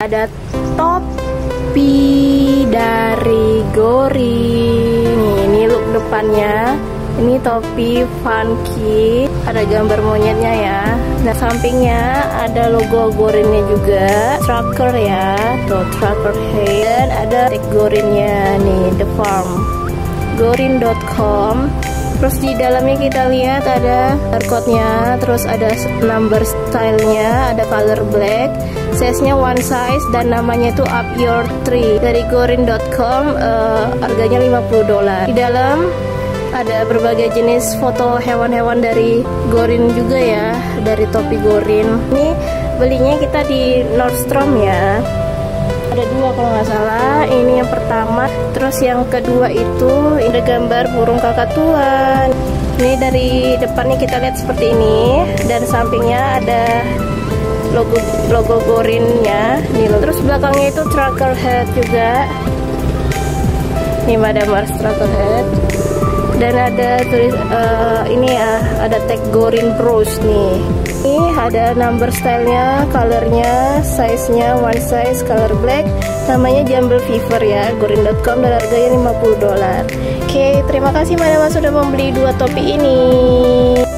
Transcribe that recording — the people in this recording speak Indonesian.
Ada topi dari Gorin. Ini look depannya. Ini topi funky, ada gambar monyetnya ya. Nah, sampingnya ada logo Gorinnya juga, tracker ya, tuh tracker head. Dan ada tag Gorinnya nih, The Farm, gorin.com. Terus di dalamnya kita lihat ada barcode-nya, terus ada number style-nya, ada color black, size-nya one size, dan namanya itu Up Your Tree. Dari gorin.com, harganya $50. Di dalam ada berbagai jenis foto hewan-hewan dari Gorin juga ya, dari topi Gorin. Ini belinya kita di Nordstrom ya. Ada dua kalau nggak salah. Ini yang pertama, terus yang kedua itu ada gambar burung kakatuan. Ini dari depannya kita lihat seperti ini, dan sampingnya ada logo Gorinnya. Terus belakangnya itu tracker head juga. Ini Madam Mars tracker head. Dan ada tulis ini ya, ada tag Gorin Bros nih. Ini ada number stylenya, colornya, size-nya one size, color black. Namanya Jumble Fever ya, gorin.com, dan harganya $50. Oke, terima kasih Madam sudah membeli dua topi ini.